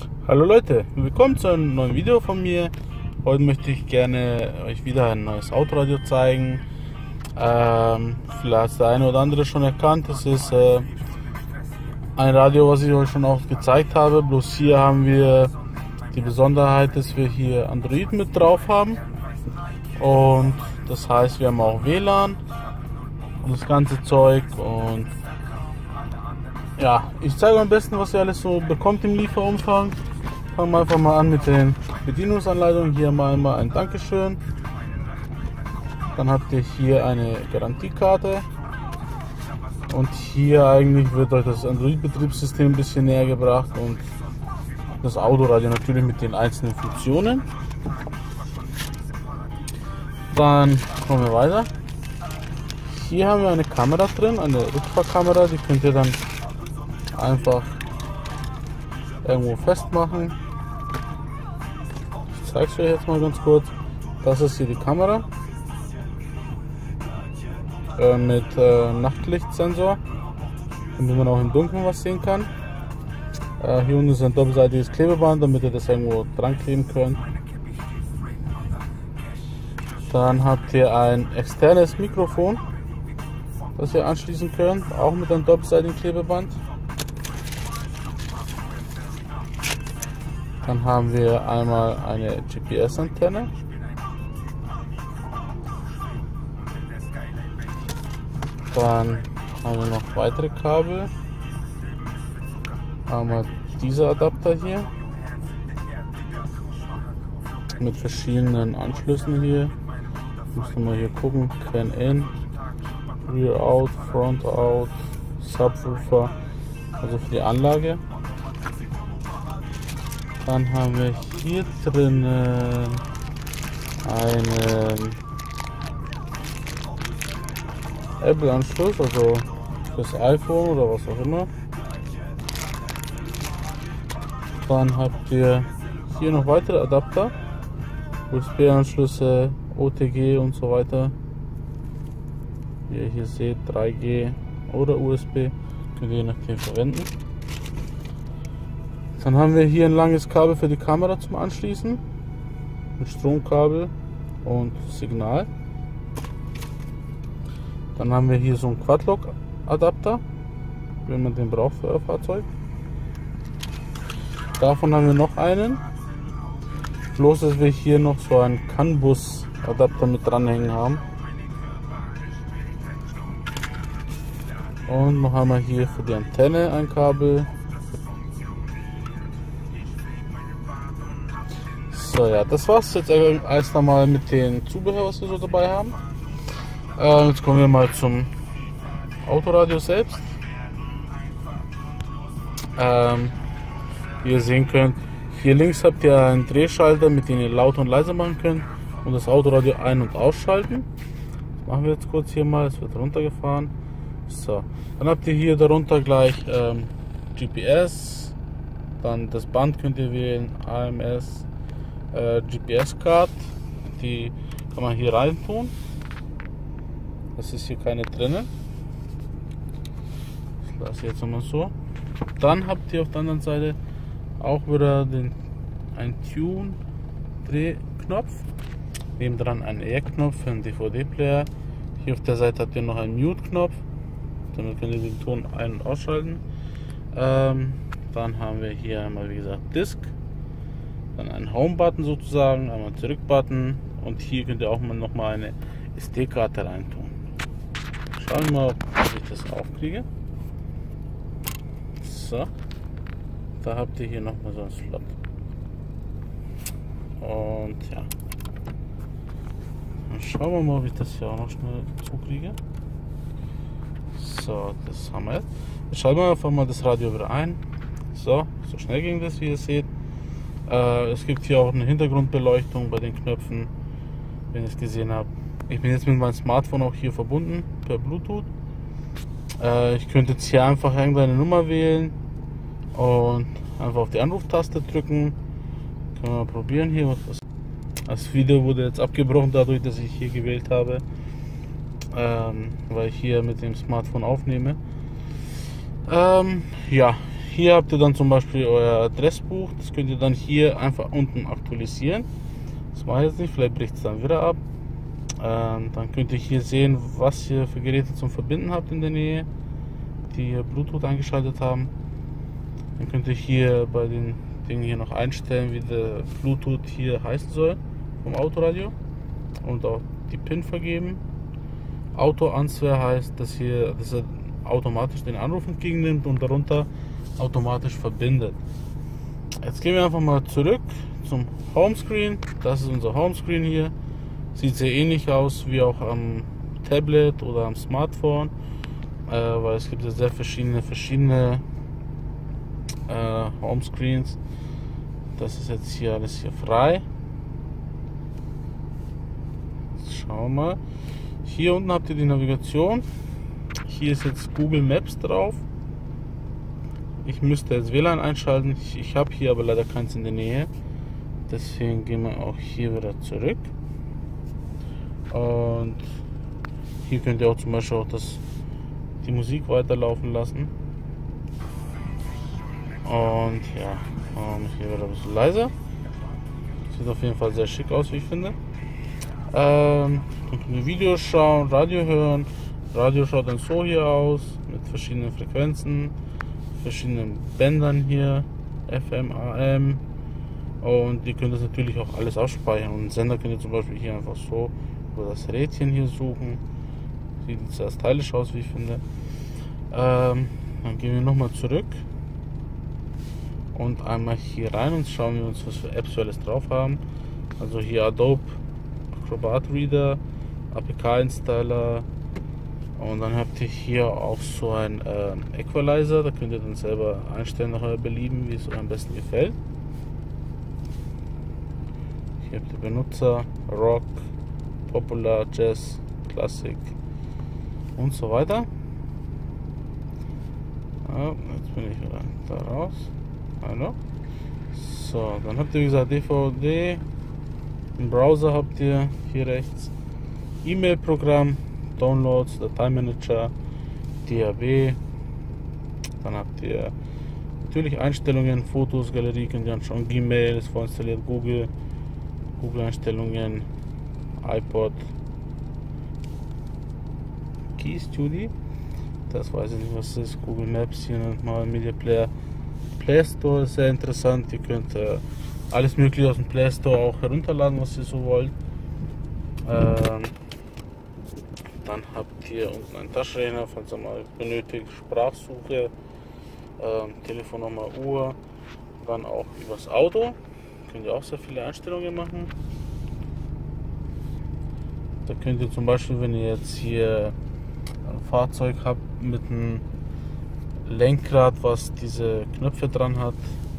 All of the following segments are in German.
Hallo Leute, willkommen zu einem neuen Video von mir. Heute möchte ich gerne euch wieder ein neues Autoradio zeigen. Vielleicht der eine oder andere schon erkannt, es ist ein Radio, was ich euch schon oft gezeigt habe. Bloß hier haben wir die Besonderheit, dass wir hier Android mit drauf haben. Und das heißt, wir haben auch WLAN und das ganze Zeug. Und ja, ich zeige am besten, was ihr alles so bekommt im Lieferumfang. Fangen wir einfach mal an mit den Bedienungsanleitungen. Hier mal einmal ein Dankeschön. Dann habt ihr hier eine Garantiekarte. Und hier eigentlich wird euch das Android-Betriebssystem ein bisschen näher gebracht und das Autoradio natürlich mit den einzelnen Funktionen. Dann kommen wir weiter. Hier haben wir eine Kamera drin, eine Rückfahrkamera, die könnt ihr dann einfach irgendwo festmachen. Ich zeige es euch jetzt mal ganz kurz. Das ist hier die Kamera mit Nachtlichtsensor, damit man auch im Dunkeln was sehen kann. Hier unten ist ein doppelseitiges Klebeband, damit ihr das irgendwo dran kleben könnt. Dann habt ihr ein externes Mikrofon, das ihr anschließen könnt, auch mit einem doppelseitigen Klebeband. Dann haben wir einmal eine GPS-Antenne. Dann haben wir noch weitere Kabel. Einmal dieser Adapter hier mit verschiedenen Anschlüssen hier. Müssen wir mal hier gucken. CAN in, Rear out, Front out, Subwoofer, also für die Anlage. Dann haben wir hier drin einen Apple-Anschluss, also fürs iPhone oder was auch immer. Dann habt ihr hier noch weitere Adapter, USB-Anschlüsse, OTG und so weiter. Wie ihr hier seht, 3G oder USB, könnt ihr je nachdem verwenden. Dann haben wir hier ein langes Kabel für die Kamera zum Anschließen, mit Stromkabel und Signal. Dann haben wir hier so einen Quadlock-Adapter, wenn man den braucht für euer Fahrzeug. Davon haben wir noch einen. Bloß, dass wir hier noch so einen CAN-Bus-Adapter mit dranhängen haben. Und noch einmal hier für die Antenne ein Kabel. So, ja, das war's jetzt erst einmal mit den Zubehör, was wir so dabei haben. Jetzt kommen wir mal zum Autoradio selbst. Wie ihr sehen könnt, hier links habt ihr einen Drehschalter, mit dem ihr laut und leise machen könnt und das Autoradio ein- und ausschalten. Das machen wir jetzt kurz hier mal, es wird runtergefahren. So, dann habt ihr hier darunter gleich GPS, dann das Band könnt ihr wählen, AMS, GPS-Card, die kann man hier rein tun. Das ist hier keine drinne. Das lasse ich jetzt nochmal so. Dann habt ihr auf der anderen Seite auch wieder einen Tune-Drehknopf. Nebendran einen ER-Knopf für einen DVD-Player. Hier auf der Seite habt ihr noch einen Mute-Knopf. Damit könnt ihr den Ton ein- und ausschalten. Dann haben wir hier einmal, wie gesagt, Disk. Dann einen Home-Button sozusagen, einmal Zurück-Button. Und hier könnt ihr auch mal noch mal eine SD-Karte reintun. Schauen wir mal, ob ich das aufkriege. So, da habt ihr hier nochmal so einen Slot. Und ja, dann schauen wir mal, ob ich das hier auch noch schnell zukriege. So, das haben wir jetzt. Jetzt schalten wir einfach mal das Radio wieder ein. So schnell ging das, wie ihr seht. Es gibt hier auch eine Hintergrundbeleuchtung bei den Knöpfen, wenn ihr es gesehen habt. Ich bin jetzt mit meinem Smartphone auch hier verbunden per Bluetooth. Ich könnte jetzt hier einfach irgendeine Nummer wählen und einfach auf die Anruftaste drücken. Können wir mal probieren hier. Das Video wurde jetzt abgebrochen dadurch, dass ich hier gewählt habe, weil ich hier mit dem Smartphone aufnehme. Ja, Hier habt ihr dann zum Beispiel euer Adressbuch. Das könnt ihr dann hier einfach unten aktualisieren. Das mache ich jetzt nicht, vielleicht bricht es dann wieder ab. Dann könnt ihr hier sehen, was ihr für Geräte zum Verbinden habt in der Nähe, die hier Bluetooth eingeschaltet haben. Dann könnt ihr hier bei den Dingen hier noch einstellen, wie der Bluetooth hier heißen soll vom Autoradio und auch die PIN vergeben. Auto-Answer heißt, dass er automatisch den Anruf entgegennimmt und darunter automatisch verbindet. Jetzt gehen wir einfach mal zurück zum Homescreen. Das ist unser Homescreen hier. Sieht sehr ähnlich aus wie auch am Tablet oder am Smartphone, weil es gibt ja sehr verschiedene Homescreens. Das ist jetzt hier alles hier frei. Jetzt schauen wir mal. Hier unten habt ihr die Navigation. Hier ist jetzt Google Maps drauf. Ich müsste jetzt WLAN einschalten. Ich habe hier aber leider keins in der Nähe. Deswegen gehen wir auch hier wieder zurück. Und hier könnt ihr auch zum Beispiel auch die Musik weiterlaufen lassen. Und ja, hier wieder ein bisschen leiser. Sieht auf jeden Fall sehr schick aus, wie ich finde. Dann könnt ihr Videos schauen, Radio hören. Radio schaut dann so hier aus, mit verschiedenen Frequenzen, verschiedenen Bändern hier, FM, AM. Und ihr könnt das natürlich auch alles abspeichern. Und einen Sender könnt ihr zum Beispiel hier einfach so über das Rädchen hier suchen. Sieht sehr stylisch aus, wie ich finde. Dann gehen wir nochmal zurück und einmal hier rein und schauen wir uns, was für Apps wir alles drauf haben. Also hier Adobe Acrobat Reader, APK Installer, und dann habt ihr hier auch so ein Equalizer. Da könnt ihr dann selber einstellen nach eurem Belieben, wie es euch am besten gefällt. Hier habt ihr Benutzer, Rock, Popular, Jazz, Classic und so weiter. Ja, jetzt bin ich wieder da raus. Hallo. So, dann habt ihr wie gesagt DVD, im Browser habt ihr hier rechts E-Mail-Programm, Downloads, Dateimanager, DAW. Dann habt ihr natürlich Einstellungen, Fotos, Galerie könnt ihr anschauen, Gmail ist vorinstalliert, Google-Einstellungen, iPod, Key Studio, das weiß ich nicht, was das ist, Google Maps, hier nochmal Media Player, Play Store ist sehr interessant, ihr könnt alles mögliche aus dem Play Store auch herunterladen, was ihr so wollt. Dann habt ihr unten einen Taschenrechner, falls ihr mal benötigt, Sprachsuche, Telefonnummer, Uhr, dann auch übers Auto, könnt ihr auch sehr viele Einstellungen machen. Da könnt ihr zum Beispiel, wenn ihr jetzt hier ein Fahrzeug habt mit einem Lenkrad, was diese Knöpfe dran hat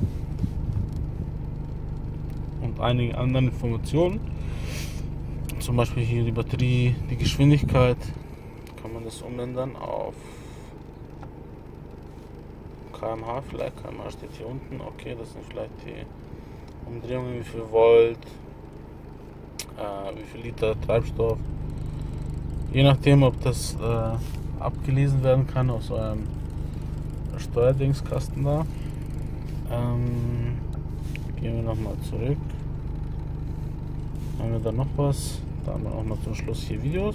und einige andere Informationen, zum Beispiel hier die Batterie, die Geschwindigkeit, kann man das umändern auf kmh, vielleicht kmh steht hier unten, okay, das sind vielleicht die Umdrehungen, wie viel Volt, wie viel Liter Treibstoff, je nachdem, ob das abgelesen werden kann aus eurem Steuerdingskasten da. Gehen wir nochmal zurück. Haben wir da noch was? Da haben wir auch mal zum Schluss hier Videos.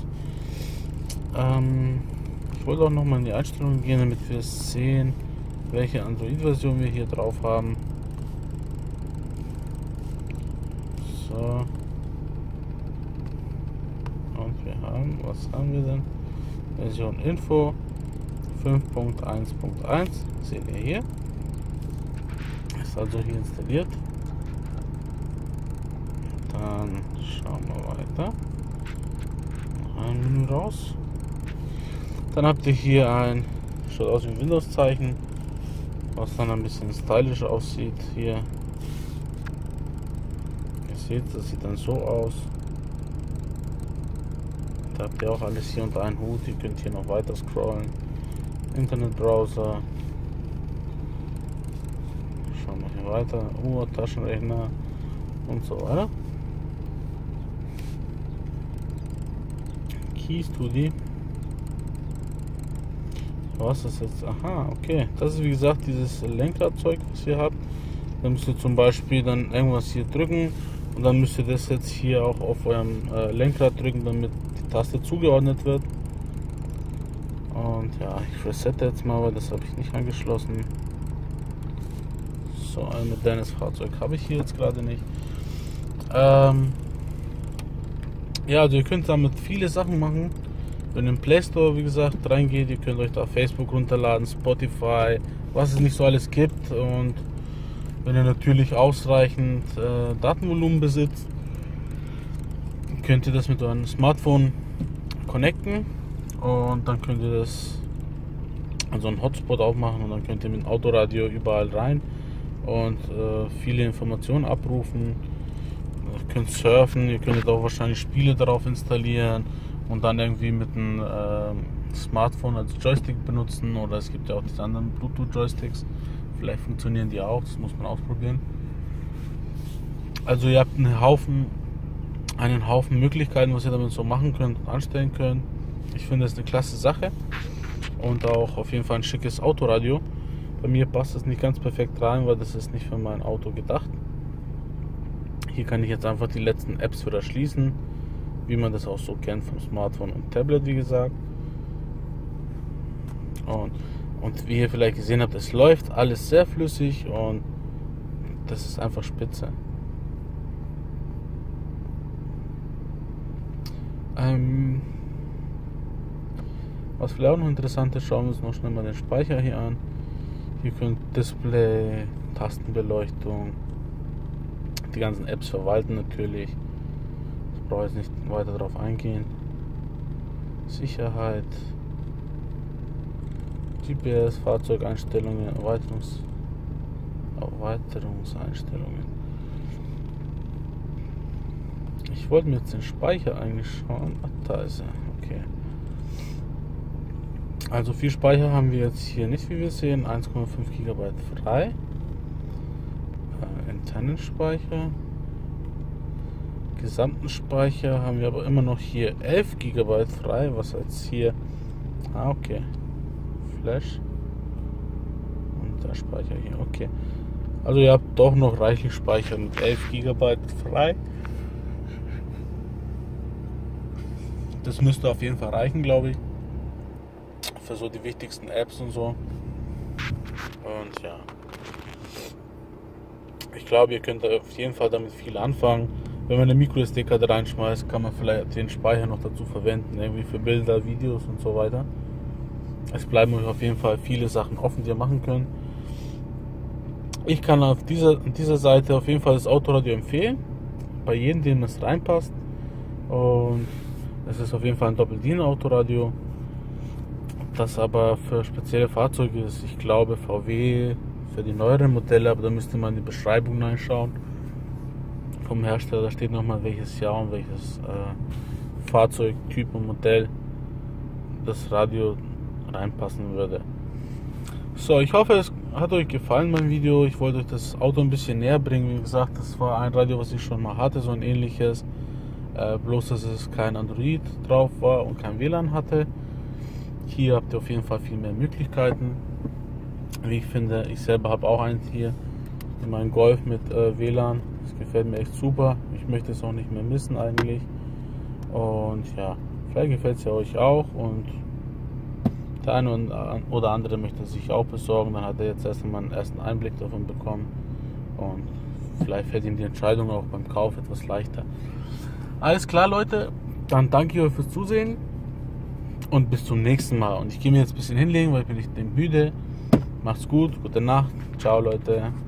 Ich wollte auch nochmal in die Einstellungen gehen, damit wir sehen, welche Android-Version wir hier drauf haben. So. Und wir haben, was haben wir denn? Version Info 5.1.1, seht ihr hier. Ist also hier installiert. Dann schauen wir weiter. Noch ein Menü raus. Dann habt ihr hier ein, schaut aus wie ein Windows-Zeichen, was dann ein bisschen stylisch aussieht. Hier, ihr seht, das sieht dann so aus. Da habt ihr auch alles hier unter einen Hut. Ihr könnt hier noch weiter scrollen. Internetbrowser. Schauen wir hier weiter. Uhr, Taschenrechner und so weiter. Key Studio. Was ist jetzt? Aha, okay. Das ist wie gesagt dieses Lenkradzeug, was ihr habt. Dann müsst ihr zum Beispiel dann irgendwas hier drücken und dann müsst ihr das jetzt hier auch auf eurem Lenkrad drücken, damit die Taste zugeordnet wird. Und ja, ich resette jetzt mal, weil das habe ich nicht angeschlossen. So ein modernes Fahrzeug habe ich hier jetzt gerade nicht. Ja, also ihr könnt damit viele Sachen machen. Wenn ihr im Play Store, wie gesagt, reingeht, ihr könnt euch da Facebook runterladen, Spotify, was es nicht so alles gibt. Und wenn ihr natürlich ausreichend Datenvolumen besitzt, könnt ihr das mit eurem Smartphone connecten und dann könnt ihr das an so einen Hotspot aufmachen und dann könnt ihr mit dem Autoradio überall rein und viele Informationen abrufen. Ihr könnt surfen, ihr könnt auch wahrscheinlich Spiele darauf installieren und dann irgendwie mit einem Smartphone als Joystick benutzen, oder es gibt ja auch diese anderen Bluetooth-Joysticks, vielleicht funktionieren die auch, das muss man ausprobieren. Also ihr habt einen Haufen Möglichkeiten, was ihr damit so machen könnt und anstellen könnt. Ich finde das eine klasse Sache und auch auf jeden Fall ein schickes Autoradio. Bei mir passt das nicht ganz perfekt rein, weil das ist nicht für mein Auto gedacht. Hier kann ich jetzt einfach die letzten Apps wieder schließen, wie man das auch so kennt vom Smartphone und Tablet, wie gesagt. Und wie ihr vielleicht gesehen habt, es läuft alles sehr flüssig und das ist einfach spitze. Was vielleicht auch noch interessant ist, schauen wir uns noch schnell mal den Speicher hier an. Hier könnt Display, Tastenbeleuchtung, die ganzen Apps verwalten natürlich. Ich brauche jetzt nicht weiter darauf eingehen. Sicherheit, GPS, Fahrzeugeinstellungen, Erweiterungseinstellungen. Ich wollte mir jetzt den Speicher eigentlich schauen. Ach, da ist er. Okay. Also viel Speicher haben wir jetzt hier nicht, wie wir sehen. 1,5 GB frei. Internen Speicher. Gesamten Speicher haben wir aber immer noch hier 11 GB frei. Was jetzt hier? Ah, okay. Flash. Und der Speicher hier. Okay. Also ihr habt doch noch reichlich Speicher mit 11 GB frei. Das müsste auf jeden Fall reichen, glaube ich. Für so die wichtigsten Apps und so. Und ja. Ich glaube, ihr könnt auf jeden Fall damit viel anfangen. Wenn man eine MicroSD-Karte reinschmeißt, kann man vielleicht den Speicher noch dazu verwenden, irgendwie für Bilder, Videos und so weiter. Es bleiben euch auf jeden Fall viele Sachen offen, die ihr machen könnt. Ich kann auf dieser Seite auf jeden Fall das Autoradio empfehlen, bei jedem, dem es reinpasst. Und es ist auf jeden Fall ein Doppel-DIN-Autoradio, das aber für spezielle Fahrzeuge ist. Ich glaube VW für die neueren Modelle, aber da müsste man in die Beschreibung reinschauen vom Hersteller. Da steht nochmal welches Jahr und welches Fahrzeug, Typ und Modell das Radio reinpassen würde. So, ich hoffe, es hat euch gefallen, mein Video. Ich wollte euch das Auto ein bisschen näher bringen. Wie gesagt, das war ein Radio, was ich schon mal hatte, so ein ähnliches. Bloß, dass es kein Android drauf war und kein WLAN hatte. Hier habt ihr auf jeden Fall viel mehr Möglichkeiten. Wie ich finde, ich selber habe auch eins hier in meinem Golf mit WLAN. Das gefällt mir echt super. Ich möchte es auch nicht mehr missen eigentlich. Und ja, vielleicht gefällt es ja euch auch. Und der eine oder andere möchte es sich auch besorgen. Dann hat er jetzt erst einmal einen ersten Einblick davon bekommen. Und vielleicht fällt ihm die Entscheidung auch beim Kauf etwas leichter. Alles klar, Leute. Dann danke ich euch fürs Zusehen. Und bis zum nächsten Mal. Und ich gehe mir jetzt ein bisschen hinlegen, weil ich bin nicht müde. Macht's gut, gute Nacht. Ciao, Leute.